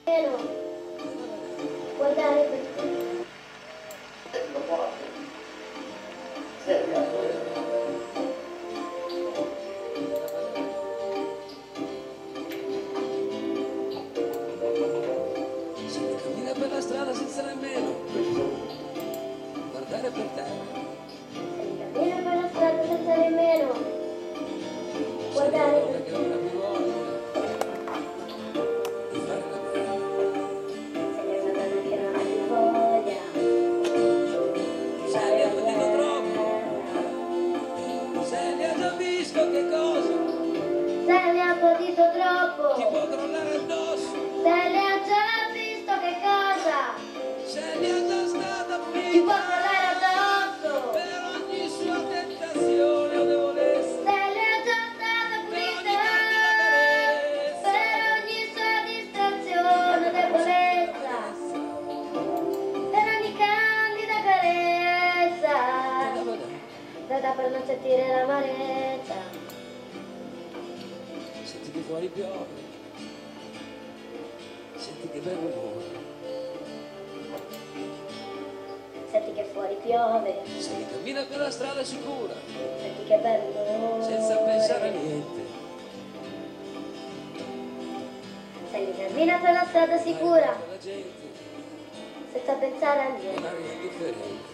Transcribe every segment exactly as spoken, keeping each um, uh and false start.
Cielo, puoi dare per te? Lo porto. Seria. Si cammina per la strada senza nemmeno guardare per terra. Cammina per la strada senza nemmeno guardare per che non ha più voglia di fare la guerra. sei una donna che non ha più voglia di Se fare ne ha la patito troppo, guerra. se ne ha già visto che cosa Se ne ha patito troppo, ti può crollare addosso, se ne ha già visto che cosa se ne è già stata ti può finita crollare addosso. per ogni sua tentazione o debolezza. Se ne è già stata punita per ogni sua distrazione o debolezza, per ogni candida carezza, data per non sentire l'amarezza. Senti che fuori piove, senti che bel rumore, Senti che fuori piove, se ne cammina per la strada sicura, senti che bel rumore, senza pensare a niente. se ne cammina per la strada sicura, La gente senza pensare a non niente. ha indifferente.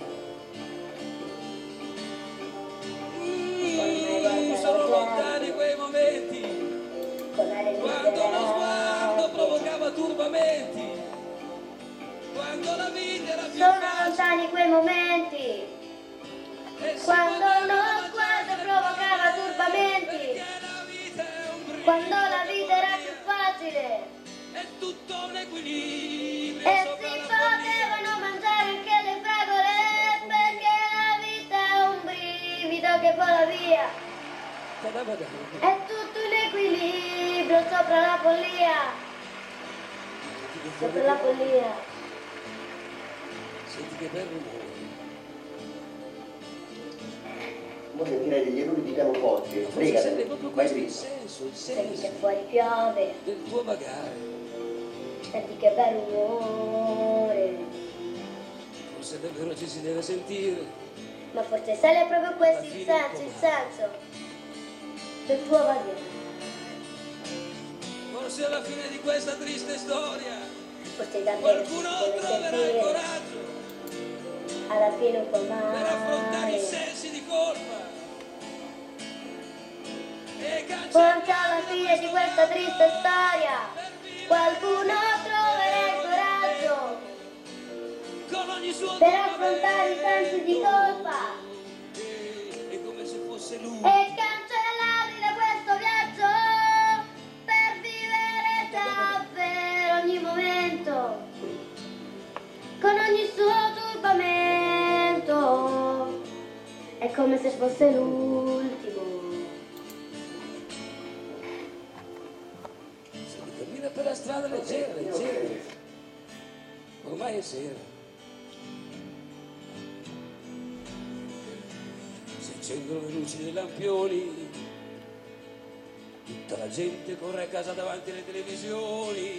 Ormai guarda Sono la lontani gente quei momenti con aria quando lo sguardo indifferente. provocava turbamenti, quando la vita era più Sono facile lontani quei momenti e si quando poteva lo mangiare sguardo le provocava parole, turbamenti, perché la vita è un brivido quando la vita era che più va via. facile È tutto un equilibrio e sopra si la follia. potevano mangiare anche le fragole, perché la vita è un brivido che vola via. È tutto un equilibrio sopra la follia, sopra la follia. Senti che bel rumore, Ora sentirei degli errori di pianoforte. forse Prega, serve proprio vai questo il dritto. senso, il Senti che senso fuori piove, del tuo vagare. senti che bel rumore, Forse davvero ci si deve sentire, ma forse sai è proprio questo il senso, il senso del tuo vagare. forse alla fine di questa triste storia Forse davvero si qualcuno deve troverà il sentire coraggio alla fine un po' per affrontare i male. sensi di colpa e Forse alla cancellare fine di questa triste storia qualcuno troverà il coraggio con ogni suo per affrontare i sensi di colpa è come se fosse lui e cancellarli da questo viaggio per vivere davvero ogni momento con ogni suo turbamento. È come se fosse l'ultimo. se mi cammina per la strada leggera, leggera, ormai è sera, si accendono le luci dei lampioni, tutta la gente corre a casa davanti alle televisioni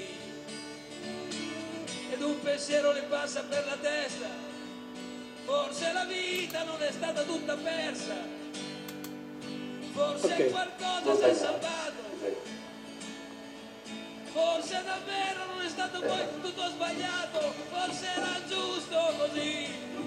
ed un pensiero le passa per la testa, forse la vita non è stata tutta persa, forse Ok, qualcosa non si è sbagliare. salvato, forse davvero non è stato poi tutto sbagliato, forse era giusto così.